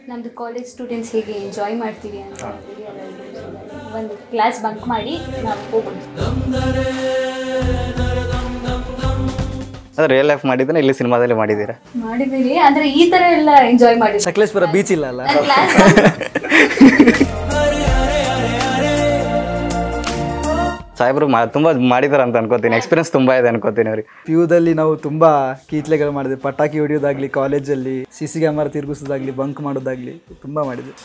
ನಮ್ಮದು college students ಹೇಗೆ enjoy ಮಾಡ್ತೀವಿ ಅಂತ ಹೇಳಿ ಒಂದು ಕ್ಲಾಸ್ ಬಂಕ್ ಮಾಡಿ ನಾವು ಹೋಗೋದು. ಅದು ರಿಯಲ್ ಲೈಫ್ ಮಾಡಿದ್ರೆ ಇಲ್ಲಿ ಸಿನಿಮಾದಲ್ಲಿ ಮಾಡಿದ್ದೀರಾ? ಮಾಡಿದ್ದೀನಿ, ಅಂದರೆ ಈ ಥರ ಎಲ್ಲ ಎಂಜಾಯ್ ಮಾಡಿದ್ದೀನಿ. ಸಕಲೇಶ್ಪುರ ಬೀಚ್ ಇಲ್ಲ ಅಲ್ಲ? ಸಾಹೇಬ್ರು ತುಂಬ ಮಾಡಿದಾರೆ ಅಂತ ಅನ್ಕೋತೀನಿ, ಎಕ್ಸ್ಪೀರಿಯನ್ಸ್ ತುಂಬ ಇದೆ ಅನ್ಕೋತೀನಿ ಅವ್ರಿಗೆ. ಪಿಯುದಲ್ಲಿ ನಾವು ತುಂಬ ಕೀಟ್ಲೆಗಳು ಮಾಡಿದ್ವಿ, ಪಟಾಕಿ ಹೊಡಿಯೋದಾಗ್ಲಿ, ಕಾಲೇಜಲ್ಲಿ CC ಕ್ಯಾಮರಾ ತಿರುಗಿಸೋದಾಗ್ಲಿ, ಬಂಕ್ ಮಾಡೋದಾಗ್ಲಿ ತುಂಬ ಮಾಡಿದ್ವಿ.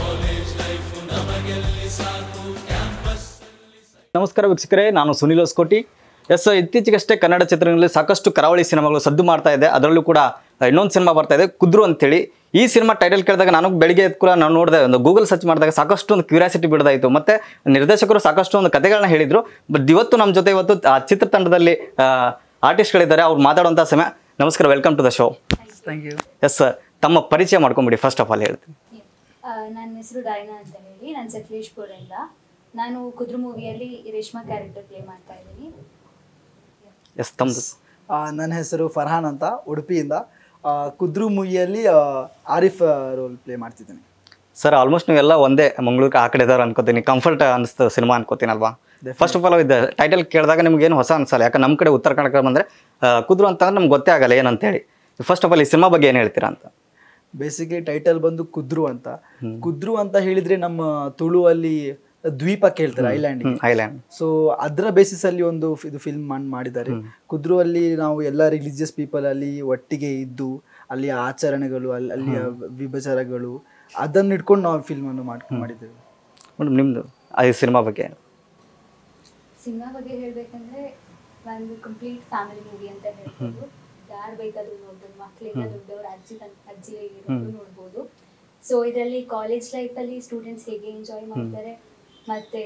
ನಮಸ್ಕಾರ ವೀಕ್ಷಕರೇ, ನಾನು ಸುನಿಲ್ ಹೊಸಕೋಟಿ. ಇತ್ತೀಚೆಗಷ್ಟೇ ಕನ್ನಡ ಚಿತ್ರಗಳಲ್ಲಿ ಸಾಕಷ್ಟು ಕರಾವಳಿ ಸಿನಿಮಾಗಳು ಸದ್ದು ಮಾಡ್ತಾ ಇದೆ. ಅದರಲ್ಲೂ ಕೂಡ ಇನ್ನೊಂದು ಸಿನಿಮಾ ಬರ್ತಾ ಇದೆ, ಕುದ್ರು ಅಂತೇಳಿ. ಈ ಸಿನಿಮಾ ಟೈಟಲ್ ಕೇಳಿದಾಗ ನಾನು ಬೆಳಿಗ್ಗೆ ಎದ್ದು ಕೂಡ ನಾನು ನೋಡಿದೆ, ಒಂದು ಗೂಗಲ್ ಸರ್ಚ್ ಮಾಡಿದಾಗ ಸಾಕಷ್ಟು ಒಂದು ಕ್ಯೂರಿಯಾಸಿಟಿ ಬಿಡೋದಾಯಿತು. ಮತ್ತು ನಿರ್ದೇಶಕರು ಸಾಕಷ್ಟು ಒಂದು ಕಥೆಗಳನ್ನ ಹೇಳಿದರು. ಬಟ್ ಇವತ್ತು ನಮ್ಮ ಜೊತೆ ಆ ಚಿತ್ರತಂಡದಲ್ಲಿ ಆರ್ಟಿಸ್ಟ್ಗಳಿದ್ದಾರೆ, ಅವ್ರು ಮಾತಾಡುವಂಥ ಸಮಯ. ನಮಸ್ಕಾರ, welcome to the show. Thank you. Yes sir, ತಮ್ಮ ಪರಿಚಯ ಮಾಡ್ಕೊಂಬಿಡಿ ಫಸ್ಟ್ ಆಫ್ ಆಲ್ ಹೇಳ್ತೀನಿ. ನನ್ನ ಹೆಸರು ಡೈನಾ ಅಂತ ಹೇಳಿ, ನಾನು ಸಕಲೇಶ್ಪುರದಿಂದ. ನಾನು ಕುದ್ರು ಮೂವಿಯಲ್ಲಿ ರೇಷ್ಮಾ ಕ್ಯಾರೆಕ್ಟರ್ ಪ್ಲೇ ಮಾಡ್ತಾ ಇದ್ದೀನಿ. ಎಸ್, ತಮ್ಮದು? ನನ್ನ ಹೆಸರು ಫರ್ಹಾನ್ ಅಂತ, ಉಡುಪಿಯಿಂದ. ಕುದ್ರು ಮೂವಿಯಲ್ಲಿ ಆರಿಫ್ ರೋಲ್ ಪ್ಲೇ ಮಾಡ್ತಿದ್ದೀನಿ. ಸರ್, ಆಲ್ಮೋಸ್ಟ್ ನೀವೆಲ್ಲ ಒಂದೇ ಮಂಗಳೂರು ಆ ಕಡೆ ಇದಾರೆ ಅನ್ಕೋತೀನಿ. ಕಂಫರ್ಟ್ ಅನಿಸ್ತು ಸಿನಿಮಾ ಅನ್ಕೋತೀನಲ್ವಾ? ಫಸ್ಟ್ ಆಫ್ ಆಲ್ ಇದು ಟೈಟಲ್ ಕೇಳಿದಾಗ ನಿಮ್ಗೇನು ಹೊಸ ಅನ್ಸಲ್ಲ, ಯಾಕೆ ನಮ್ಮ ಕಡೆ ಉತ್ತರ ಕನ್ನಡ ಬಂದರೆ ಕುದ್ರು ಅಂತಂದ್ರೆ ನಮ್ಗೆ ಗೊತ್ತೇ ಆಗಲ್ಲ ಏನಂತೇಳಿ. ಫಸ್ಟ್ ಆಫ್ ಆಲ್ ಈ ಸಿನಿಮಾ ಬಗ್ಗೆ ಏನು ಹೇಳ್ತೀರಾ ಅಂತ? ಬೇಸಿಕಲಿ ಟೈಟಲ್ ಬಂದು ಕುದ್ರು ಅಂತ. ಕುದ್ರು ಅಂತ ಹೇಳಿದ್ರೆ ನಮ್ಮ ತುಳುವಲ್ಲಿ ದ್ವೀಪಕ್ಕೆ ಹೇಳ್ತಾರೆ, ಐಲ್ಯಾಂಡ್. ಸೊ ಅದರ ಬೇಸಿಸ್ ಅಲ್ಲಿ ಒಂದು ಇದು ಫಿಲ್ಮ್ ಮಾಡಿದ್ದಾರೆ. ಕುದ್ರು ಅಲ್ಲಿ ನಾವು ಎಲ್ಲ ರಿಲಿಜಿಯಸ್ ಪೀಪಲ್ ಅಲ್ಲಿ ಒಟ್ಟಿಗೆ ಇದ್ದು, ಅಲ್ಲಿಯ ಆಚರಣೆಗಳು, ಅಲ್ಲಿಯ ವಿಭಚಾರಗಳು, ಅದನ್ನು ಇಟ್ಕೊಂಡು ನಾವು ಫಿಲ್ಮ್ ಅನ್ನು ಮಾಡಿದ್ದೇವೆ. ಮೇಡಮ್, ನಿಮ್ದು ಈ ಸಿನಿಮಾ ಬಗ್ಗೆ ಹೇಳ್ಬೇಕಂದ್ರೆ ಒಂದು ಕಂಪ್ಲೀಟ್ ಫ್ಯಾಮಿಲಿ ಮೂವಿ ಅಂತ ಹೇಳ್ಬೋದು. ಯಾರು ಬೇಕಾದ್ರೂ ನೋಡ್ಬೋದು, ಮಕ್ಕಳಿಂದ ದೊಡ್ಡವರು, ಅಜ್ಜಿ ನೋಡ್ಬೋದು. ಸೊ ಇದರಲ್ಲಿ ಕಾಲೇಜ್ ಲೈಫಲ್ಲಿ ಸ್ಟೂಡೆಂಟ್ಸ್ ಹೇಗೆ ಎಂಜಾಯ್ ಮಾಡ್ತಾರೆ, ಮತ್ತೆ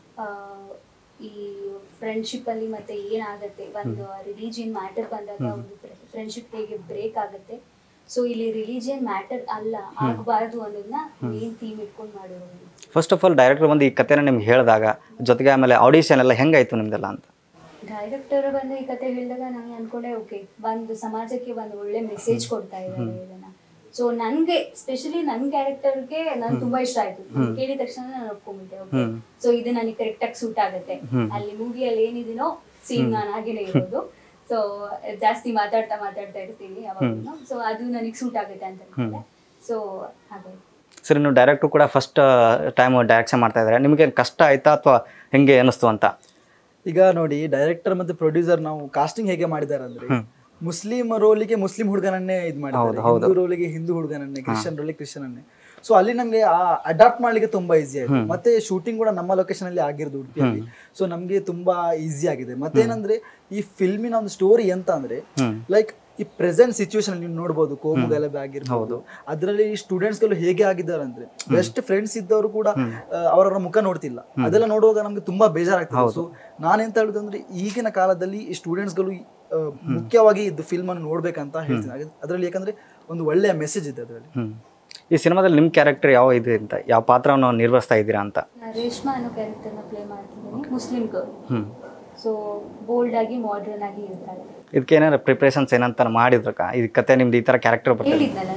ಈ ಫ್ರೆಂಡ್ಶಿಪ್ ಅಲ್ಲಿ ಮತ್ತೆ ಏನಾಗುತ್ತೆ, ಒಂದು ರಿಲಿಜಿಯನ್ ಮ್ಯಾಟರ್ ಬಂದಾಗ ಒಂದು ಫ್ರೆಂಡ್ಶಿಪ್ ಹೇಗೆ ಬ್ರೇಕ್ ಆಗುತ್ತೆ. ಸೊ ಇಲ್ಲಿ ರಿಲಿಜಿಯನ್ ಮ್ಯಾಟರ್ ಅಲ್ಲ, ಆಗಬಾರ್ದು ಅನ್ನೋದನ್ನ ಮೇನ್ ಥೀಮ್ ಇಟ್ಕೊಂಡು ಮಾಡೋದು. ಫಸ್ಟ್ ಆಫ್ ಆಲ್ ಡೈರೆಕ್ಟರ್ ಬಂದು ಈ ಕಥೆನ ನಿಮ್ಗೆ ಹೇಳಿದಾಗ, ಜೊತೆಗೆ ಆಮೇಲೆ ಆಡಿಷನ್ ಎಲ್ಲ ಹೆಂಗಾಯ್ತು ನಿಮ್ದೆಲ್ಲ ಅಂತ? ಡೈರೆಕ್ಟರ್ ಬಂದು ಈ ಕತೆ ಹೇಳಿದಾಗ ನಾನು ಅನ್ಕೊಂಡೆ, ಓಕೆ, ಒಂದು ಸಮಾಜಕ್ಕೆ ಒಂದು ಒಳ್ಳೆ ಮೆಸೇಜ್ ಕೊಡ್ತಾ ಇದ್ದಾರೆ ಇದನ್ನ. ಸೊ ನನಗೆ ಸ್ಪೆಷಲಿ ನನ್ನ ಕ್ಯಾರೆಕ್ಟರ್ಗೆ ನಾನು ತುಂಬಾ ಇಷ್ಟ ಆಯ್ತು. ಕೇಳಿದ ತಕ್ಷಣ ನಾನು ಒಪ್ಕೊಂಡ್ಬಿಟ್ಟೆ, ಓಕೆ, ಸೊ ಇದು ನನಗೆ ಕರೆಕ್ಟ್ ಆಗಿ ಸೂಟ್ ಆಗುತ್ತೆ. ಅಲ್ಲಿ ಮೂವಿಯಲ್ಲಿ ಏನಿದೀನೋ ಸೇಮ್ ನಾನು ಹಾಗೇನೆ ಇರೋದು. ಸೊ ಜಾಸ್ತಿ ಮಾತಾಡ್ತಾ ಇರ್ತೀನಿ ಯಾವಾಗಲೂ. ಸೊ ಅದು ನನಗೆ ಸೂಟ್ ಆಗುತ್ತೆ ಅಂತ ಅನ್ಕೊಂಡೆ. ಸೊ ಹಾಗೆ ಸರ್, ನೀವು ಡೈರೆಕ್ಟರ್ ಕೂಡ ಫಸ್ಟ್ ಟೈಮ್ ಡೈರೆಕ್ಷನ್ ಮಾಡ್ತಾ ಇದ್ದಾರೆ, ನಿಮಗೆ ಕಷ್ಟ ಆಯ್ತಾ ಅಥವಾ ಹೆಂಗೆ ಅನ್ನಿಸ್ತು ಅಂತ? ಈಗ ನೋಡಿ, ಡೈರೆಕ್ಟರ್ ಮತ್ತೆ ಪ್ರೊಡ್ಯೂಸರ್ ನಾವು ಕಾಸ್ಟಿಂಗ್ ಹೇಗೆ ಮಾಡಿದ್ದಾರೆ ಅಂದ್ರೆ, ಮುಸ್ಲಿಂ ರೋಲಿಗೆ ಮುಸ್ಲಿಂ ಹುಡುಗನನ್ನೇ ಇದು ಮಾಡಿದ್ದಾರೆ, ಹಿಂದೂ ರೋಲಿಗೆ ಹಿಂದೂ ಹುಡುಗನನ್ನೇ, ಕ್ರಿಶ್ಚಿಯನ್ ರೋಲಿಗೆ ಕ್ರಿಶ್ಚಿಯನ್ ಅನ್ನೇ. ಸೊ ಅಲ್ಲಿ ನಮ್ಗೆ ಅಡಾಪ್ಟ್ ಮಾಡ್ಲಿಕ್ಕೆ ತುಂಬಾ ಈಸಿ ಆಯ್ತು. ಮತ್ತೆ ಶೂಟಿಂಗ್ ಕೂಡ ನಮ್ಮ ಲೊಕೇಶನ್ ಅಲ್ಲಿ ಆಗಿರೋದು, ಉಡುಪಿಯಲ್ಲಿ. ಸೊ ನಮ್ಗೆ ತುಂಬಾ ಈಸಿ ಆಗಿದೆ. ಮತ್ತೇನಂದ್ರೆ ಈ ಫಿಲ್ಮಿನ ಒಂದು ಸ್ಟೋರಿ ಎಂತ ಅಂದ್ರೆ, ಲೈಕ್ ಈ ಪ್ರೆಸೆಂಟ್ ಸಿಚುವೇಶನ್ ನೀವು ನೋಡ್ಬೋದು, ಕೋಮು ಗಲಭೆ ಆಗಿರ್ಬೋದು, ಅದರಲ್ಲಿ ಸ್ಟೂಡೆಂಟ್ಸ್ ಗಳು ಹೇಗೆ ಆಗಿದ್ದಾರೆ ಅಂದ್ರೆ, ಬೆಸ್ಟ್ ಫ್ರೆಂಡ್ಸ್ ಇದ್ದವರು ಕೂಡ ಅವರ ಮುಖ ನೋಡ್ತಿಲ್ಲ. ಅದೆಲ್ಲ ನೋಡುವಾಗ ನಮ್ಗೆ ತುಂಬಾ ಬೇಜಾರಾಗ್ತದೆ. ಸೊ ನಾನೆಂತ ಹೇಳುದಂದ್ರೆ, ಈಗಿನ ಕಾಲದಲ್ಲಿ ಈ ಸ್ಟೂಡೆಂಟ್ಸ್ ಗಳು ಮುಖ್ಯವಾಗಿ ಇದು ಫಿಲ್ಮ್ ಅನ್ನು ನೋಡ್ಬೇಕಂತ ಹೇಳ್ತೀನಿ. ಅದರಲ್ಲಿ ಯಾಕಂದ್ರೆ ಒಂದು ಒಳ್ಳೆಯ ಮೆಸೇಜ್ ಇದೆ ಅದರಲ್ಲಿ. ಈ ಸಿನಿಮಾದಲ್ಲಿ ನಿಮ್ಮ ಕ್ಯಾರೆಕ್ಟರ್ ಯಾವ ಇದು ಅಂತ, ಯಾವ ಪಾತ್ರವನ್ನು ನಿರ್ವಹಿಸ್ತಾ ಇದ್ದೀರಾ ಅಂತ? ರೇಷ್ಮಾ ಅನ್ನೋ ಕ್ಯಾರೆಕ್ಟರ್ನ ಪ್ಲೇ ಮಾಡ್ತಿದ್ದೀನಿ, ಮುಸ್ಲಿಂ ಗರ್ಲ್. ಸೊ ಬೋಲ್ಡ್ ಆಗಿ ಮಾಡರ್ನ್ ಆಗಿ ಇರ್ತಾಳೆ. ಇದಕ್ಕೆ ಏನಾರ ಪ್ರಿಪ್ರೇಷನ್ಸ್ ಏನಂತ ಮಾಡಿದ್ರಕ್ಕ? ಇದು ಕತೆ ನಿಮ್ದು ಈ ಥರ ಕ್ಯಾರೆಕ್ಟರ್ ಬರ್ತದೆ?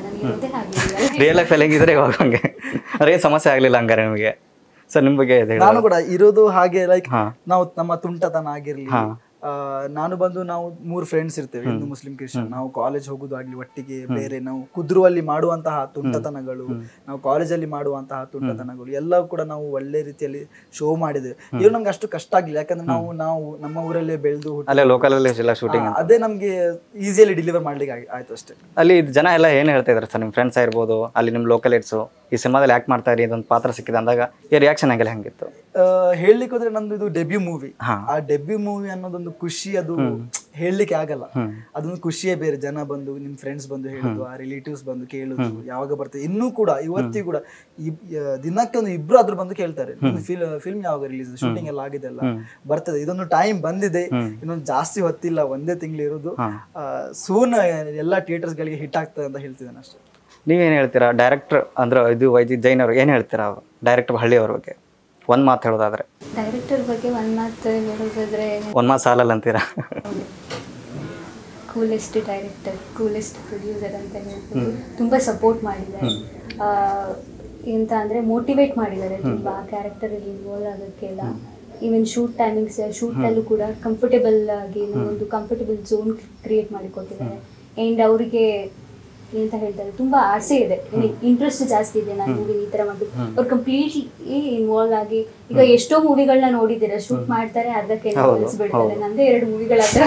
ರಿಯಲ್ ಲೈಫ್ ಅಲ್ಲಿ ಹೆಂಗಿದ್ರೆ ಇವಾಗ ಹಂಗೆ ಅದೇನು ಸಮಸ್ಯೆ ಆಗಲಿಲ್ಲ ಹಂಗಾರೆ ನಿಮಗೆ? ಸರ್, ನಿಮ್ಮ ಬಗ್ಗೆ ನಾನು ಕೂಡ ಇರೋದು ಹಾಗೆ, ಲೈಕ್ ನಾವು ನಮ್ಮ ತುಂಟತನ ಆಗಿರ್ಲಿ, ನಾನು ಬಂದು ನಾವು 3 ಫ್ರೆಂಡ್ಸ್ ಇರ್ತೇವೆ, ಹಿಂದೂ ಮುಸ್ಲಿಂ ಕ್ರಿಶ್ಚಿಯನ್. ನಾವು ಕಾಲೇಜ್ ಹೋಗುದು ಆಗ್ಲಿ ಒಟ್ಟಿಗೆ, ಬೇರೆ ನಾವು ಕುದ್ರುವಲ್ಲಿ ಮಾಡುವಂತಹ ತುಂಟತನಗಳು, ನಾವು ಕಾಲೇಜಲ್ಲಿ ಮಾಡುವಂತಹ ತುಂಟತನಗಳು ಎಲ್ಲ ಕೂಡ ನಾವು ಒಳ್ಳೆ ರೀತಿಯಲ್ಲಿ ಶೋ ಮಾಡಿದ್ದೇವೆ. ಇವ್ರು ನಮ್ಗೆ ಅಷ್ಟು ಕಷ್ಟ ಆಗ್ಲಿಲ್ಲ, ಯಾಕಂದ್ರೆ ನಾವು ನಮ್ಮ ಊರಲ್ಲೇ ಬೆಳೆದು ಶೂಟಿಂಗ್, ಅದೇ ನಮ್ಗೆ ಈಸಿಯಲ್ಲಿ ಡೆಲಿವರ್ ಮಾಡ್ಲಿಕ್ಕೆ ಆಯ್ತು ಅಷ್ಟೇ. ಅಲ್ಲಿ ಜನ ಎಲ್ಲ ಏನ್ ಹೇಳ್ತಾ ಇದಾರೆ ಸರ್? ನಿಮ್ ಫ್ರೆಂಡ್ಸ್ ಆಗಿರ್ಬೋದು, ಅಲ್ಲಿ ನಿಮ್ ಲೋಕಲೇಟ್ಸು ಈ ಸಿನಿಮಾದಲ್ಲಿ ಆಕ್ಟ್ ಮಾಡ್ತಾ ಇರಿ, ಇದೊಂದು ಪಾತ್ರ ಸಿಕ್ಕಿದೆ ಅಂದಾಗ ಈ ರಿಯಾಕ್ಷನ್ ಆಗಿಲ್ಲ ಹೆಂಗಿತ್ತು? ಹೇಳಲಿಕ್ಕೆ ಹೋದ್ರೆ ನಂದು ಇದು ಡೆಬ್ಯೂ ಮೂವಿ. ಆ ಡೆಬ್ಯೂ ಮೂವಿ ಅನ್ನೋದೊಂದು ಖುಷಿ, ಅದು ಹೇಳಲಿಕ್ಕೆ ಆಗಲ್ಲ. ಅದೊಂದು ಖುಷಿಯೇ ಬೇರೆ. ಜನ ಬಂದು, ನಿಮ್ ಫ್ರೆಂಡ್ಸ್ ಬಂದು ಹೇಳುದು, ಆ ರಿಲೇಟಿವ್ಸ್ ಬಂದು ಕೇಳುದು, ಯಾವಾಗ ಬರ್ತದೆ. ಇನ್ನೂ ಕೂಡ ಇವತ್ತಿಗೂ ಕೂಡ ದಿನಕ್ಕೆ ಒಂದು 2 ಆದ್ರೂ ಬಂದು ಕೇಳ್ತಾರೆ, ಫಿಲ್ಮ್ ಯಾವಾಗ ರಿಲೀಸ್, ಶೂಟಿಂಗ್ ಎಲ್ಲ ಆಗಿದೆ, ಎಲ್ಲ ಬರ್ತದೆ. ಇದೊಂದು ಟೈಮ್ ಬಂದಿದೆ, ಇನ್ನೊಂದು ಜಾಸ್ತಿ ಹೊತ್ತಿಲ್ಲ, 1 ತಿಂಗಳು ಇರೋದು. ಸೂನ್ ಎಲ್ಲಾ ಥಿಯೇಟರ್ಸ್ ಗಳಿಗೆ ಹಿಟ್ ಆಗ್ತದೆ ಅಂತ ಹೇಳ್ತಿದ್ದೇನೆ ಅಷ್ಟೇ. ನೀವೇನು ಹೇಳ್ತೀರಾ? ಡೈರೆಕ್ಟರ್ ಅಂದ್ರೆ ಇದು ವೈದ್ಯ ಜೈನ್ ಅವ್ರು ಏನು ಹೇಳ್ತೀರಾ? ಡೈರೆಕ್ಟರ್ ಹಳ್ಳಿ ಅವ್ರ ಬಗ್ಗೆ ಒಂದು ಮಾತು ಹೇಳೋದಾದ್ರೆ? ಡೈರೆಕ್ಟರ್ ಬಗ್ಗೆ ಒಂದು ಮಾತು ಹೇಳೋದಾದ್ರೆ, ಒಂದು ಮಾತು ಸಾಲಲ್ಲ ಅಂತೀರಾ? ಕೂಲೆಸ್ಟ್ ಡೈರೆಕ್ಟರ್, ಕೂಲೆಸ್ಟ್ ಪ್ರೊಡ್ಯೂಸರ್ ಅಂತ ಹೇಳ್ಬೋದು. ತುಂಬ ಸಪೋರ್ಟ್ ಮಾಡಿದ್ದಾರೆ. ಎಂತ ಅಂದರೆ ಮೋಟಿವೇಟ್ ಮಾಡಿದ್ದಾರೆ ತುಂಬ ಆ ಕ್ಯಾರೆಕ್ಟರಲ್ಲಿ ಇನ್ವಾಲ್ವ್ ಆಗೋಕ್ಕೆಲ್ಲ. ಈವನ್ ಶೂಟ್ ಶೂಟಲ್ಲೂ ಕೂಡ ಕಂಫರ್ಟೇಬಲ್ ಆಗಿ ಒಂದು ಕಂಫರ್ಟೇಬಲ್ ಝೋನ್ ಕ್ರಿಯೇಟ್ ಮಾಡಿಕೊಟ್ಟಿದ್ದಾರೆ. ಆ್ಯಂಡ್ ಅವರಿಗೆ ಎಂತ ಹೇಳ್ತಾರೆ ತುಂಬ ಆಸೆ ಇದೆ, ಇಂಟ್ರೆಸ್ಟ್ ಜಾಸ್ತಿ ಇದೆ ನಾನು ಮೂವಿ ಈ ಥರ ಮಾಡಿ ಅವ್ರು ಕಂಪ್ಲೀಟ್ಲಿ ಇನ್ವಾಲ್ವ್ ಆಗಿ. ಈಗ ಎಷ್ಟೋ ಮೂವಿಗಳನ್ನ ನೋಡಿದ್ದೀರಾ, ಶೂಟ್ ಮಾಡ್ತಾರೆ ಅರ್ಧಕ್ಕೆ ಬಿಡ್ತಾರೆ. ನಂದೇ 2 ಮೂವಿಗಳ ಹತ್ರ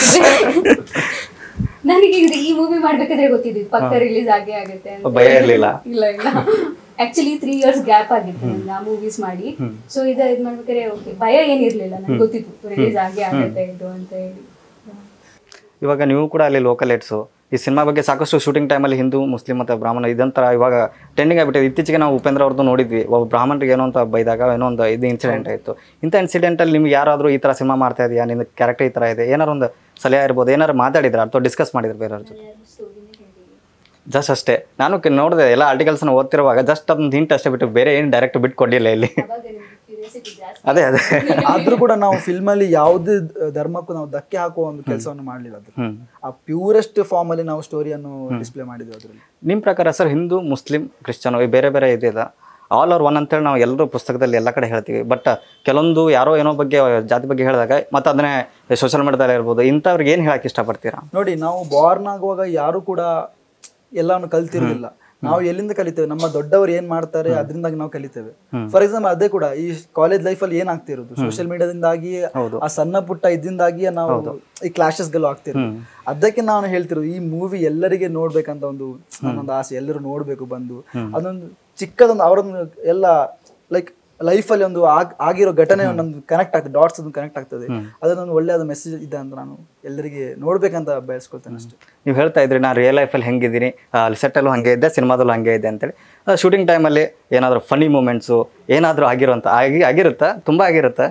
ನನಗೆ ಈ ಮೂವಿ ಮಾಡ್ಬೇಕಾದ್ರೆ ಗೊತ್ತಿದ್ದು ಪಕ್ಕ ರಿಲೀಸ್ ಆಗೇ ಆಗುತ್ತೆ ಅಂತ. ಇಲ್ಲ ಇಲ್ಲ ಆಕ್ಚುಲಿ 3 years ಗ್ಯಾಪ್ ಆಗಿತ್ತು ನಂಗೆ ಆ ಮೂವೀಸ್ ಮಾಡಿ. ಸೊ ಇದು ಮಾಡ್ಬೇಕಾದ್ರೆ ಓಕೆ ಭಯ ಏನಿರ್ಲಿಲ್ಲ, ನಂಗೆ ಗೊತ್ತಿತ್ತು ರಿಲೀಸ್ ಆಗೇ ಆಗುತ್ತೆ ಇದು ಅಂತ ಹೇಳಿ. ಇವಾಗ ನೀವು ಕೂಡ ಅಲ್ಲಿ ಲೋಕಲ್ ಹೆಡ್ಸು, ಈ ಸಿನಿಮಾ ಬಗ್ಗೆ ಸಾಕಷ್ಟು ಶೂಟಿಂಗ್ ಟೈಮಲ್ಲಿ ಹಿಂದೂ ಮುಸ್ಲಿಂ ಮತ್ತು ಬ್ರಾಹ್ಮಣ ಇದಂತರ ಇವಾಗ ಟ್ರೆಂಡಿಂಗ್ ಆಗಿಬಿಟ್ಟಿದೆ. ಇತ್ತೀಚೆಗೆ ನಾವು ಉಪೇಂದ್ರ ಅವ್ರದ್ದು ನೋಡಿದ್ವಿ, ಒಬ್ಬ ಬ್ರಾಹ್ಮಣರಿಗೆ ಏನೋ ಅಂತ ಬೈದಾಗ ಏನೋ ಒಂದು ಇದು ಇನ್ಸಿಡೆಂಟ್ ಆಯಿತು. ಇಂಥ ಇನ್ಸಿಡೆಂಟಲ್ಲಿ ನಿಮ್ಗೆ ಯಾರಾದರೂ ಈ ಥರ ಸಿನಿಮಾ ಮಾಡ್ತಾ ಇದೆಯಾ, ನಿನ್ನ ಕ್ಯಾರೆಕ್ಟರ್ ಈ ಥರ ಇದೆ, ಏನಾರು ಒಂದು ಸಲಹೆ ಇರ್ಬೋದು, ಏನಾರು ಮಾತಾಡಿದ್ರೆ ಅಥವಾ ಡಿಸ್ಕಸ್ ಮಾಡಿದ್ರು ಬೇರೆಯವ್ರ ಜೊತೆ? ಜಸ್ಟ್ ಅಷ್ಟೇ. ನಾನು ನೋಡಿದೆ ಎಲ್ಲ ಆರ್ಟಿಕಲ್ಸ್ನ ಓದ್ತಿರುವಾಗ ಜಸ್ಟ್ ಅದೊಂದು ಹಿಂಟ್ ಅಷ್ಟೇ ಬಿಟ್ಟು ಬೇರೆ ಏನು ಡೈರೆಕ್ಟ್ ಬಿಟ್ಟು ಕೊಡಲಿಲ್ಲ ಇಲ್ಲಿ. ಅದೇ ಅದೇ ಆದ್ರೂ ಕೂಡ ನಾವು ಫಿಲ್ಮಲ್ಲಿ ಯಾವುದೇ ಧರ್ಮಕ್ಕೂ ನಾವು ಧಕ್ಕೆ ಹಾಕುವ ಒಂದು ಕೆಲಸವನ್ನು ಮಾಡಲಿಲ್ಲ. ಅದು ಆ ಪ್ಯೂರೆಸ್ಟ್ ಫಾರ್ಮ್ ಅಲ್ಲಿ ನಾವು ಸ್ಟೋರಿಯನ್ನು ಡಿಸ್ಪ್ಲೇ ಮಾಡಿದ್ವಿ ಅದರಲ್ಲಿ. ನಿಮ್ಮ ಪ್ರಕಾರ ಸರ್ ಹಿಂದೂ ಮುಸ್ಲಿಂ ಕ್ರಿಶ್ಚಿಯನ್ ಬೇರೆ ಬೇರೆ ಇದೆ, ಆಲ್ ಆರ್ ಒನ್ ಅಂತೇಳಿ ನಾವು ಎಲ್ಲರೂ ಪುಸ್ತಕದಲ್ಲಿ ಎಲ್ಲ ಕಡೆ ಹೇಳ್ತೀವಿ. ಬಟ್ ಕೆಲವೊಂದು ಯಾರೋ ಏನೋ ಬಗ್ಗೆ ಜಾತಿ ಬಗ್ಗೆ ಹೇಳಿದಾಗ ಮತ್ತೆ ಅದನ್ನೇ ಸೋಷಿಯಲ್ ಮೀಡಿಯಾದಲ್ಲಿ ಇರ್ಬೋದು, ಇಂಥವ್ರಿಗೆ ಏನು ಹೇಳಕ್ಕೆ ಇಷ್ಟಪಡ್ತೀರಾ? ನೋಡಿ, ನಾವು ಬಾರ್ನ್ ಆಗುವಾಗ ಯಾರು ಕೂಡ ಎಲ್ಲಾನು ಕಲ್ತಿರೋದಿಲ್ಲ. ನಾವು ಎಲ್ಲಿಂದ ಕಲಿತೇವೆ, ನಮ್ಮ ದೊಡ್ಡವರು ಏನ್ ಮಾಡ್ತಾರೆ ಅದರಿಂದಾಗಿ ನಾವು ಕಲಿತೇವೆ. ಫಾರ್ ಎಕ್ಸಾಂಪಲ್ ಅದೇ ಕೂಡ ಈ ಕಾಲೇಜ್ ಲೈಫ್ ಅಲ್ಲಿ ಏನ್ ಆಗ್ತಿರೋದು, ಸೋಷಿಯಲ್ ಮೀಡಿಯಾದಿಂದಾಗಿ ಆ ಸಣ್ಣ ಪುಟ್ಟ ಇದರಿಂದಾಗಿ ನಾವು ಈ ಕ್ಲಾಶಸ್ ಗಳು ಆಗ್ತಿರೋದು. ಅದಕ್ಕೆ ನಾನು ಹೇಳ್ತಿರೋದು ಈ ಮೂವಿ ಎಲ್ಲರಿಗೆ ನೋಡ್ಬೇಕಂತ ನನ್ನೊಂದು ಆಸೆ. ಎಲ್ಲರೂ ನೋಡ್ಬೇಕು ಬಂದು. ಅದೊಂದು ಚಿಕ್ಕದೊಂದು ಅವರೊಂದು ಎಲ್ಲ ಲೈಕ್ ಲೈಫಲ್ಲಿ ಒಂದು ಆಗಿರೋ ಘಟನೆ ನಮ್ದು ಕನೆಕ್ಟ್ ಆಗ್ತದೆ, ಡಾಟ್ಸ್ ಅದು ಕನೆಕ್ಟ್ ಆಗ್ತದೆ. ಅದನ್ನೊಂದು ಒಳ್ಳೆಯದ ಮೆಸೇಜ್ ಇದೆ ಅಂತ ನಾನು ಎಲ್ಲರಿಗೆ ನೋಡ್ಬೇಕಂತ ಬಯಸ್ಕೊಳ್ತೇನೆ ಅಷ್ಟೇ. ನೀವು ಹೇಳ್ತಾ ಇದ್ರಿ ನಾನು ರಿಯಲ್ ಲೈಫಲ್ಲಿ ಹೆಂಗಿದ್ದೀನಿ, ಸೆಟ್ಟಲ್ಲೂ ಹಾಗೆ ಇದ್ದೆ, ಸಿನಿಮಾದಲ್ಲೂ ಹಾಗೆ ಇದೆ ಅಂತೇಳಿ. ಶೂಟಿಂಗ್ ಟೈಮಲ್ಲಿ ಏನಾದರೂ ಫನ್ನಿ ಮೂಮೆಂಟ್ಸು ಏನಾದರೂ ಆಗಿರುತ್ತಾ? ತುಂಬ ಆಗಿರುತ್ತಾ?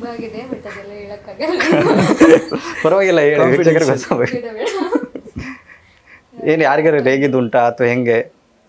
ಪರವಾಗಿಲ್ಲ ಹೇಳಿ. ಏನು ಯಾರಿಗಾರು ರೇಗಿದ್ದುಂಟಾ ಅಥವಾ ಹೆಂಗೆ?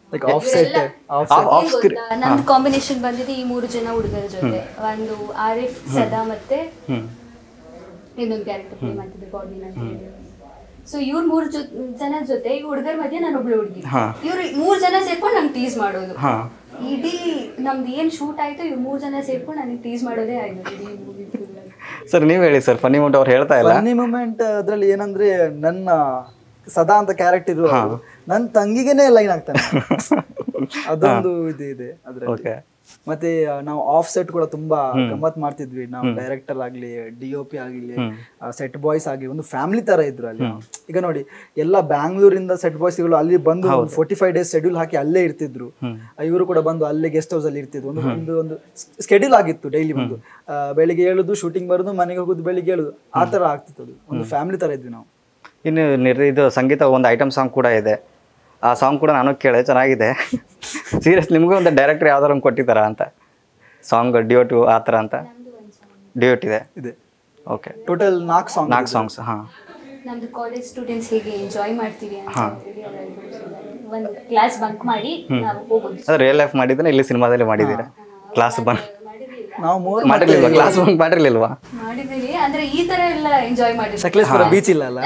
ನಮ್ದು ಕಾಂಬಿನೇಷನ್ ಬಂದಿದೆ ಈ 3 ಜನ ಹುಡುಗರ ಜೊತೆ. ಒಂದು ಆರಿಫ್, ಸದಾ ಮತ್ತೆ ಇನ್ನೊಂದು ಕ್ಯಾರೆಕ್ಟರ್ ಪ್ಲೇ ಮಾಡ್ತಿದ್ದೆ godwin ಅಂತ ಹೇಳಿ. ಸೊ ಇವ್ರ 3 ಜನ ಜೊತೆ ಈ ಹುಡುಗರ ಮಧ್ಯೆ ನಾನು ಒಬ್ಳು ಹುಡುಗಿ, ಇವ್ರು 3 ಜನ ಸೇರ್ಕೊಂಡು ನಂಗೆ ಟೀಸ್ ಮಾಡೋದು. ಇಡೀ ನಮ್ದು ಏನ್ ಶೂಟ್ ಆಯ್ತು ಇವ್ರು 3 ಜನ ಸೇರ್ಕೊಂಡು ನನಗೆ ಟೀಸ್ ಮಾಡೋದೇ ಆಯ್ತು ಇಡೀ ಮೂವಿ ಫುಲ್. ಸರ್ ನೀವು ಹೇಳಿ ಸರ್, ಫನ್ನಿ ಮೂಮೆಂಟ್ ಅವ್ರು ಹೇಳ್ತಾ ಇಲ್ಲ. ಫನ್ನಿ ಮೂಮೆಂಟ್ ಅದ್ರಲ್ಲಿ ಏನಂದ್ರೆ ನನ್ನ ಸದಾ ಅಂತ ಕ್ಯಾರೆಕ್ಟರ್ ಇರುವ ನನ್ನ ತಂಗಿಗೆನೆ ಲೈನ್ ಆಗ್ತಾನೆ, ಅದೊಂದು ಇದೆ ಅದ್ರಲ್ಲಿ. ಮತ್ತೆ ನಾವು ಆಫ್ ಸೆಟ್ ಕೂಡ ತುಂಬಾ ಗಮ್ಮತ್ ಮಾಡ್ತಿದ್ವಿ. ನಾವು ಡೈರೆಕ್ಟರ್ ಆಗ್ಲಿ, DOP ಆಗ್ಲಿ, ಸೆಟ್ ಬಾಯ್ಸ್ ಆಗ್ಲಿ, ಒಂದು ಫ್ಯಾಮಿಲಿ ತರ ಇದ್ರು ಅಲ್ಲಿ. ಈಗ ನೋಡಿ, ಎಲ್ಲ ಬ್ಯಾಂಗ್ಳೂರಿಂದ ಸೆಟ್ ಬಾಯ್ಸ್ ಗಳು ಅಲ್ಲಿ ಬಂದು 45 days ಶೆಡ್ಯೂಲ್ ಹಾಕಿ ಅಲ್ಲೇ ಇರ್ತಿದ್ರು. ಇವರು ಕೂಡ ಬಂದು ಅಲ್ಲೇ ಗೆಸ್ಟ್ ಹೌಸ್ ಅಲ್ಲಿ ಇರ್ತಿದ್ರು. ಒಂದು ಸ್ಕೆಡ್ಯೂಲ್ ಆಗಿತ್ತು. ಡೈಲಿ ಬಂದು ಬೆಳಿಗ್ಗೆ ಹೇಳುದು, ಶೂಟಿಂಗ್ ಬರೋದು, ಮನೆಗೆ ಹೋಗುದು, ಬೆಳಿಗ್ಗೆ ಹೇಳುದು, ಆ ತರ ಆಗ್ತಿತ್ತು. ಅದು ಒಂದು ಫ್ಯಾಮಿಲಿ ತರ ಇದ್ವಿ ನಾವು. ಇನ್ನು ಇದು ಸಂಗೀತ ಒಂದು ಐಟಮ್ ಸಾಂಗ್ ಕೂಡ ಇದೆ, ಆ ಸಾಂಗ್ ಕೂಡ ನಾನು ಕೇಳಿ ಚೆನ್ನಾಗಿದೆ. ಸೀರಿಯಸ್ ನಿಮಗೂ ಒಂದು ಡೈರೆಕ್ಟರ್ ಯಾವ್ದಾರು ಒಂದು ಕೊಟ್ಟಿದ್ದಾರಾ ಅಂತ ಸಾಂಗ್, ಡಿಯೋಟು ಆ ಥರ ಅಂತ? ಡಿಯೋಟ್ ಇದೆ. Okay, total 4 songs. ಹಾಂ, ನಮ್ದು ಕಾಲೇಜ್ ಸ್ಟೂಡೆಂಟ್ಸ್ ಹೇಗೆ ಎಂಜಾಯ್ ಮಾಡ್ತೀವಿ ಅಂತ ಹೇಳಿ ಒಂದು ಕ್ಲಾಸ್ ಬಂಕ್ ಮಾಡಿ ನಾವು ಹೋಗೋದು. ಅದು ರಿಯಲ್ ಲೈಫ್ ಮಾಡಿದ್ರೆ ಇಲ್ಲಿ ಸಿನಿಮಾದಲ್ಲಿ ಮಾಡಿದ್ದೀರಾ? ಕ್ಲಾಸ್ ಬಂಕ್ ನಾವು ಮಾಡಿರ್ಲಿಲ್ವಾ? Class bunk ಮಾಡಿರ್ಲಿಲ್ವಾ? ಮಾಡಿದ್ದೀವಿ, ಅಂದ್ರೆ ಈ ತರ ಎಲ್ಲ ಎಂಜಾಯ್ ಮಾಡಿದ್ವಿ. ಸಕಲೇಶ್ಪುರ ಬೀಚ್ ಇಲ್ಲ ಅಲ್ಲ,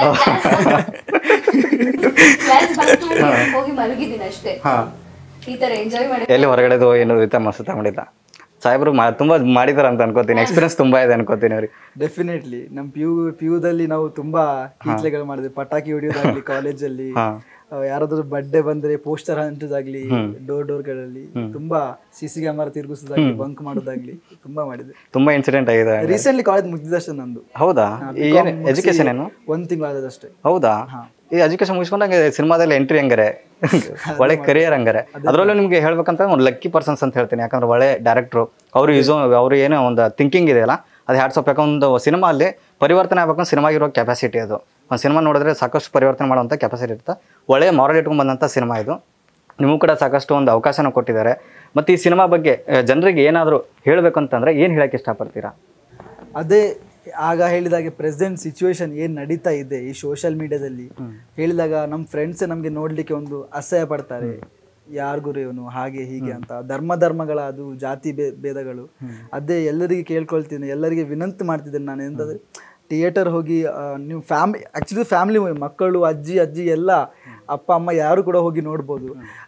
ಕ್ಲಾಸ್ ಬಂಕ್ ಮಾಡಿ ಹೋಗಿ ಮಲಗಿದ್ದೀನಿ ಅಷ್ಟೇ. ಈ ತರ ಎಂಜಾಯ್ ಮಾಡಿ ಎಲ್ಲಿ ಹೊರಗಡೆದು ಏನು ಮಸ್ತ ಮಾಡಿಲ್ಲ. ಸಾಹೇಬ್ರು ತುಂಬಾ ಮಾಡಿದಾರ ಅಂತ ಅನ್ಕೋತೀನಿ, ಎಕ್ಸ್ಪೀರಿಯನ್ಸ್ ತುಂಬಾ ಇದೆ ಅನ್ಕೋತೀನಿ ಅವ್ರಿಗೆ. ಡೆಫಿನೆಟ್ಲಿ ನಮ್ ಪಿಯುದಲ್ಲಿ ನಾವು ತುಂಬಾ ಕೀಟ್ಲೆಗಳು ಮಾಡಿದ್ವಿ. ಪಟಾಕಿ ಹೊಡಿಯೋದಾಗ್ಲಿ, ಕಾಲೇಜಲ್ಲಿ ಯಾರಾದ್ರೂ ಬರ್ಡೇ ಬಂದ್ರೆ ಪೋಸ್ಟರ್ ಹಂಚೋದಾಗ್ಲಿ, ಡೋರ್ಗಳಲ್ಲಿ ತುಂಬಾ CC ಕ್ಯಾಮರಾ ತಿರುಗಿಸೋದಾಗ್ಲಿ, ಬಂಕ್ ಮಾಡೋದಾಗ್ಲಿ ತುಂಬಾ ಮಾಡಿದೆ. ತುಂಬಾ ಇನ್ಸಿಡೆಂಟ್ ಆಗಿದೆ. ರೀಸೆಂಟ್ಲಿ ಕಾಲೇಜ್ ಮುಗಿದಷ್ಟೇ ನಂದು. ಹೌದಾ? ಎಜುಕೇಶನ್ ಏನು 1 ತಿಂಗಳು ಆದದಷ್ಟೇ. ಹೌದಾ? ಈ ಎಜುಕೇಶನ್ ಮುಗಿಸ್ಕೊಂಡಂಗೆ ಸಿನಿಮಾದಲ್ಲಿ ಎಂಟ್ರಿ ಹಂಗಾರೆ ಒಳ್ಳೆ ಕರಿಯರ್ ಹಂಗಾರೆ. ಅದರಲ್ಲೂ ನಿಮ್ಗೆ ಹೇಳ್ಬೇಕಂತ ಒಂದು ಲಕ್ಕಿ ಪರ್ಸನ್ಸ್ ಅಂತ ಹೇಳ್ತೀನಿ. ಯಾಕಂದ್ರೆ ಒಳ್ಳೆ ಡೈರೆಕ್ಟ್ರು ಅವ್ರು ಏನೋ ಒಂದು ಥಿಂಕಿಂಗ್ ಇದೆಯಲ್ಲ, ಅದು ಹ್ಯಾಟ್ಸ್ ಆಫ್. ಯಾಕಂದ್ರೆ ಒಂದು ಸಿನಿಮಾ ಅಲ್ಲಿ ಪರಿವರ್ತನೆ ಆಗ್ಬೇಕಂದ್ರೆ ಸಿನಿಮಾಗಿರೋ ಕೆಪಾಸಿಟಿ ಅದು. ಒಂದು ಸಿನಿಮಾ ನೋಡಿದ್ರೆ ಸಾಕಷ್ಟು ಪರಿವರ್ತನೆ ಮಾಡುವಂಥ ಕೆಪಾಸಿಟಿ ಇರುತ್ತೆ. ಒಳ್ಳೆ ಮಾರಲ್ ಇಟ್ಕೊಂಡು ಬಂದಂಥ ಸಿನಿಮಾ ಇದು. ನಿಮಗೂ ಕೂಡ ಸಾಕಷ್ಟು ಒಂದು ಅವಕಾಶನ ಕೊಟ್ಟಿದ್ದಾರೆ. ಮತ್ತು ಈ ಸಿನಿಮಾ ಬಗ್ಗೆ ಜನರಿಗೆ ಏನಾದರೂ ಹೇಳಬೇಕು ಅಂತಂದರೆ ಏನು ಹೇಳೋಕ್ಕೆ ಇಷ್ಟಪಡ್ತೀರಾ? ಅದೇ ಆಗ ಹೇಳಿದಾಗೆ ಪ್ರೆಸೆಂಟ್ ಸಿಚುವೇಶನ್ ಏನು ನಡೀತಾ ಇದೆ ಈ ಸೋಷಿಯಲ್ ಮೀಡಿಯಾದಲ್ಲಿ ಹೇಳಿದಾಗ ನಮ್ಮ ಫ್ರೆಂಡ್ಸ್ ನಮಗೆ ನೋಡಲಿಕ್ಕೆ ಒಂದು ಅಸಹ್ಯ ಪಡ್ತಾರೆ. ಯಾರಿಗೂ ಇವನು ಹಾಗೆ ಹೀಗೆ ಅಂತ ಧರ್ಮಗಳ ಅದು ಜಾತಿ ಭೇದಗಳು. ಅದೇ ಎಲ್ಲರಿಗೆ ಕೇಳ್ಕೊಳ್ತೀನಿ, ಎಲ್ಲರಿಗೆ ವಿನಂತಿ ಮಾಡ್ತಿದ್ದೇನೆ ನಾನು. ಎಂತಂದರೆ ಥಿಯೇಟರ್ ಹೋಗಿ ನೀವು ಫ್ಯಾಮಿಲಿ ಮಕ್ಕಳು, ಅಜ್ಜಿ ಎಲ್ಲ, ಅಪ್ಪ ಅಮ್ಮ ಯಾರು ಕೂಡ ಹೋಗಿ ನೋಡ್ಬೋದು.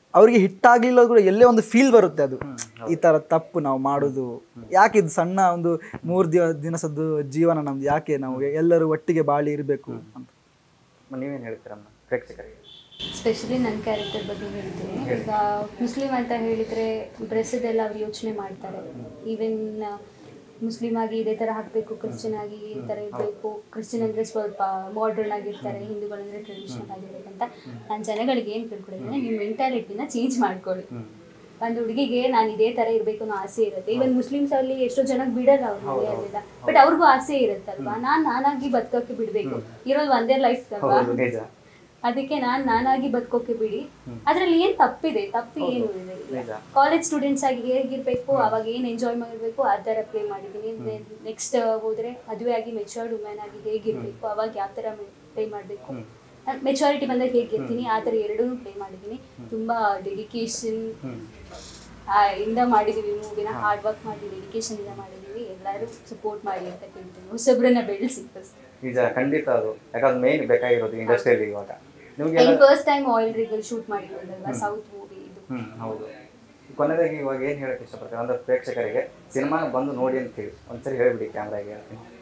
ಅವ್ರಿಗೆ ಹಿಟ್ ಆಗ್ಲಿಲ್ಲ ಕೂಡ ಎಲ್ಲೇ ಒಂದು ಫೀಲ್ ಬರುತ್ತೆ ಅದು ಈ ತರ ತಪ್ಪು ನಾವು ಮಾಡೋದು ಯಾಕೆ ಇದು ಸಣ್ಣ ಒಂದು 3 ದಿನಸದ್ದು ಜೀವನ ನಮ್ದು ಯಾಕೆ ನಾವು ಎಲ್ಲರೂ ಒಟ್ಟಿಗೆ ಬಾಳಿ ಇರಬೇಕು ಅಂತ ನೀವೇನು ಹೇಳ್ತೀರಮ್ಮ ಪ್ರೇಕ್ಷಕರಿಗೆ? ಸ್ಪೆಷಲಿ ನನ್ನ ಕ್ಯಾರೆಕ್ಟರ್ ಬಗ್ಗೆ ಹೇಳ್ತೀನಿ. ಈಗ ಮುಸ್ಲಿಂ ಅಂತ ಹೇಳಿದರೆ ಡ್ರೆಸ್ಸದೆಲ್ಲ ಅವ್ರು ಯೋಚನೆ ಮಾಡ್ತಾರೆ. ಈವನ್ ಮುಸ್ಲಿಮ್ ಆಗಿ ಇದೇ ಥರ ಹಾಕಬೇಕು, ಕ್ರಿಶ್ಚಿಯನ್ ಆಗಿ ಈ ಥರ ಇರಬೇಕು, ಕ್ರಿಶ್ಚಿಯನ್ ಅಂದರೆ ಸ್ವಲ್ಪ ಮಾಡರ್ನ್ ಆಗಿರ್ತಾರೆ, ಹಿಂದೂಗಳಂದರೆ ಟ್ರೆಡಿಷನಲ್ ಆಗಿರ್ಬೇಕಂತ ನಾನು ಜನಗಳಿಗೆ ಏನು ತಿಳ್ಕೊಂಡಿದ್ದೀನಿ, ನಿಮ್ಮ ಮೆಂಟಾಲಿಟಿನ ಚೇಂಜ್ ಮಾಡ್ಕೊಳ್ಳಿ. ಒಂದು ಹುಡುಗಿಗೆ ನಾನು ಇದೇ ಥರ ಇರಬೇಕು ಅನ್ನೋ ಆಸೆ ಇರುತ್ತೆ. ಈವನ್ ಮುಸ್ಲಿಮ್ಸ್ ಅಲ್ಲಿ ಎಷ್ಟೋ ಜನಕ್ಕೆ ಬಿಡಲ್ಲ ಅವ್ರ ಮನೆಯಲ್ಲೆಲ್ಲ, ಬಟ್ ಅವ್ರಿಗೂ ಆಸೆ ಇರುತ್ತಲ್ವಾ, ನಾನಾಗಿ ಬದುಕೋಕೆ ಬಿಡಬೇಕು, ಇರೋದು ಒಂದೇ ಲೈಫ್ ಅಲ್ವಾ, ಅದಕ್ಕೆ ನಾನಾಗಿ ಬದುಕೋಕೆ ಬಿಡಿ. ಅದ್ರಲ್ಲಿ ಏನ್ ತಪ್ಪಿದೆ? ತಪ್ಪು ಏನು ಇದೆ? ಕಾಲೇಜ್ ಸ್ಟೂಡೆಂಟ್ಸ್ ಆಗಿ ಹೇಗಿರ್ಬೇಕು, ಅವಾಗ ಏನ್ ಎಂಜಾಯ್ ಮಾಡಬೇಕು ಆ ಥರ ಪ್ಲೇ ಮಾಡಿದ್ದೀನಿ. ನೆಕ್ಸ್ಟ್ ಹೋದ್ರೆ ಮದುವೆ ಆಗಿ ಮೆಚೂರ್ಡ್ ವುಮೆನ್ ಆಗಿ ಹೇಗಿರ್ಬೇಕು, ಅವಾಗ ಯಾವ ಥರ ಪ್ಲೇ ಮಾಡಬೇಕು, ಮೆಚುರಿಟಿ ಬಂದಾಗ ಹೇಗಿರ್ತೀನಿ ಆ ಥರ ಎರಡೂ ಪ್ಲೇ ಮಾಡಿದ್ದೀನಿ. ತುಂಬಾ ಡೆಡಿಕೇಶನ್ ಇಂದ ಮಾಡಿದೀವಿ ಮೂವಿನ, ಹಾರ್ಡ್ ವರ್ಕ್ ಮಾಡಿ ಡೆಡಿಕೇಶನ್ ಇಂದ ಮಾಡಿದೀವಿ. ಎಲ್ಲರೂ ಸಪೋರ್ಟ್ ಮಾಡಿ ಅಂತ ಕೇಳ್ತೀನಿ, ಹೊಸಬ್ರನ್ನ ಬೆಳೆಸಿ. ನಿಜ, ಖಂಡಿತ. ಅದು ಯಾಕಂದ್ರೆ ಮೇನ್ ಬೇಕಾಗಿರೋದು ಇಂಡಸ್ಟ್ರಿಯಲ್ಲಿ ಇವಾಗ. ನಿಮಗೆ ಫಸ್ಟ್ ಟೈಮ್ ಆಯಿಲ್ ರಿಗಲ್ ಶೂಟ್ ಮಾಡಿರೋದಲ್ವಾ, ಸೌತ್ ಮೂವಿ ಇದು. ಹೌದು. ಕೊನೆದಾಗಿ ಇವಾಗ ಏನು ಹೇಳಕ್ಕೆ ಇಷ್ಟಪಡ್ತೀನಿ ಅಂದ್ರೆ ಪ್ರೇಕ್ಷಕರಿಗೆ ಸಿನಿಮಾ ಬಂದು ನೋಡಿ ಅಂತ ಹೇಳಿ ಒಂದ್ಸರಿ ಹೇಳ್ಬಿಡಿ ಕ್ಯಾಮ್ರಾಗೆ.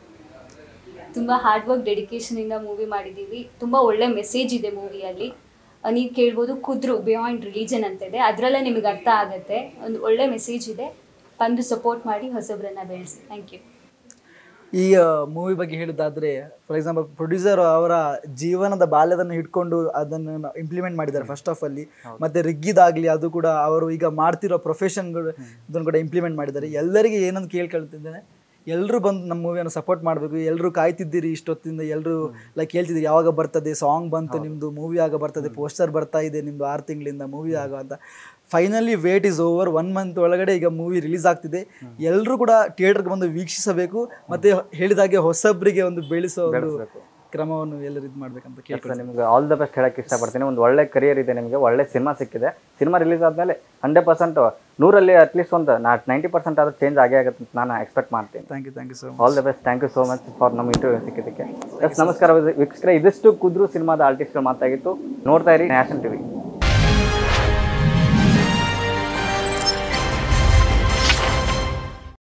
ತುಂಬ ಹಾರ್ಡ್ ವರ್ಕ್ ಡೆಡಿಕೇಶನ್ ಇಂದ ಮೂವಿ ಮಾಡಿದ್ದೀವಿ. ತುಂಬ ಒಳ್ಳೆ ಮೆಸೇಜ್ ಇದೆ ಮೂವಿಯಲ್ಲಿ. ನೀವು ಕೇಳ್ಬೋದು ಕುದ್ರು ಬಿಯಾಂಡ್ ರಿಲಿಜನ್ ಅಂತ ಇದೆ, ಅದರಲ್ಲೇ ನಿಮಗೆ ಅರ್ಥ ಆಗುತ್ತೆ. ಒಂದು ಒಳ್ಳೆ ಮೆಸೇಜ್ ಇದೆ, ಬಂದು ಸಪೋರ್ಟ್ ಮಾಡಿ ಹೊಸಬ್ರನ್ನ ಬೆಳೆಸಿ. Thank you. ಈ ಮೂವಿ ಬಗ್ಗೆ ಹೇಳೋದಾದ್ರೆ, ಫಾರ್ ಎಕ್ಸಾಂಪಲ್ ಪ್ರೊಡ್ಯೂಸರ್ ಅವರ ಜೀವನದ ಬಾಲ್ಯದನ್ನು ಹಿಡ್ಕೊಂಡು ಅದನ್ನು ಇಂಪ್ಲಿಮೆಂಟ್ ಮಾಡಿದ್ದಾರೆ ಫಸ್ಟ್ ಆಫ್ ಅಲ್ಲಿ. ಮತ್ತೆ ರಿಗ್ಗಿದಾಗ್ಲಿ ಅದು ಕೂಡ ಅವರು ಈಗ ಮಾಡ್ತಿರೋ ಪ್ರೊಫೆಷನ್ಗಳು ಇದನ್ನು ಕೂಡ ಇಂಪ್ಲಿಮೆಂಟ್ ಮಾಡಿದ್ದಾರೆ. ಎಲ್ಲರಿಗೆ ಏನಂತ ಕೇಳ್ಕೊಳ್ತಿದ್ದೇನೆ, ಎಲ್ಲರೂ ಬಂದು ನಮ್ಮ ಮೂವಿಯನ್ನು ಸಪೋರ್ಟ್ ಮಾಡಬೇಕು. ಎಲ್ಲರೂ ಕಾಯ್ತಿದ್ದೀರಿ ಇಷ್ಟೊತ್ತಿಂದ, ಎಲ್ಲರೂ ಲೈಕ್ ಹೇಳ್ತಿದ್ದೀರಿ ಯಾವಾಗ ಬರ್ತದೆ, ಸಾಂಗ್ ಬಂತು ನಿಮ್ಮದು, ಮೂವಿ ಆಗ ಬರ್ತದೆ, ಪೋಸ್ಟರ್ ಬರ್ತಾ ಇದೆ ನಿಮ್ಮದು 6 ತಿಂಗಳಿಂದ ಮೂವಿ ಆಗೋ ಅಂತ. Finally wait is over. 1 month ಒಳಗಡೆ ಈಗ ಮೂವಿ ರಿಲೀಸ್ ಆಗ್ತಿದೆ. ಎಲ್ಲರೂ ಕೂಡ ಥಿಯೇಟರ್ಗೆ ಬಂದು ವೀಕ್ಷಿಸಬೇಕು. ಮತ್ತೆ ಹೇಳಿದಾಗೆ ಹೊಸಬ್ರಿಗೆ ಒಂದು ಬೆಳೆಸೋ ಒಂದು ಕ್ರಮವನ್ನು ಎಲ್ಲರೂ ಇದು ಮಾಡ್ಬೇಕಂತ ಕೇಳ್ತಾರೆ. ನಿಮ್ಗೆ ಆಲ್ ದ ಬೆಸ್ಟ್ ಹೇಳಕ್ಕೆ ಇಷ್ಟಪಡ್ತೀನಿ. ಒಂದು ಒಳ್ಳೆ ಕರಿಯರ್ ಇದೆ ನಿಮಗೆ, ಒಳ್ಳೆ ಸಿನಿಮಾ ಸಿಕ್ಕಿದೆ. ಸಿನಿಮಾ ರಿಲೀಸ್ ಆದಮೇಲೆ 100% 100ರಲ್ಲಿ ಅಟ್ಲೀಸ್ಟ್ ಒಂದು 90% ಆದರೂ ಚೇಂಜ್ ಆಗೇ ಆಗುತ್ತೆ ಅಂತ ನಾನು ಎಕ್ಸ್ಪೆಕ್ಟ್ ಮಾಡ್ತೀನಿ. Thank you so much. All the best. Thank you so much for ನಮ್ಮ ಇಂಟರ್ವ್ಯೂ ಸಿಕ್ಕಿದ್ದಕ್ಕೆ. ನಮಸ್ಕಾರ ವೀಕ್ಷಕರೇ, ಇದಿಷ್ಟು ಕುದ್ರು ಸಿನಿಮಾದ ಆರ್ಟಿಸ್ಟ್ಗಳು ಮಾತಾಗಿತ್ತು. ನೋಡ್ತಾ ಇರಿ ನ್ಯಾಷನಲ್ ಟಿವಿ.